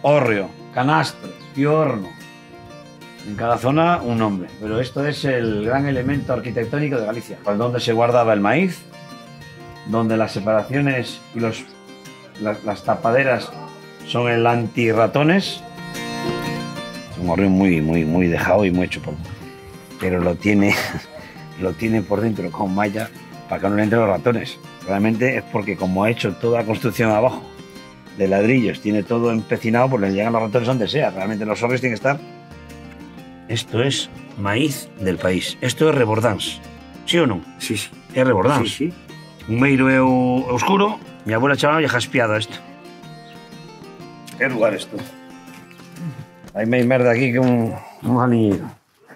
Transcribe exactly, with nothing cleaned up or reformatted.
hórreo, canastro, piorno. En cada zona un nombre, pero esto es el gran elemento arquitectónico de Galicia, pues donde se guardaba el maíz, donde las separaciones y los, la, las tapaderas son el antirratones. Es un hórreo muy, muy, muy dejado y muy hecho por... Pero lo tiene, lo tiene por dentro con malla para que no le entren los ratones. Realmente es porque como ha hecho toda la construcción abajo de ladrillos, tiene todo empecinado, pues le llegan los ratones donde sea. Realmente los hórreos tienen que estar... Esto es maíz del país. Esto es Rebordans. ¿Sí o no? Sí, sí. Es Rebordans. Sí, sí. Un meiro eu, oscuro. Mi abuela chamaba y jaspiado esto. ¿Qué lugar esto? Hay más merda aquí que un, un anillo.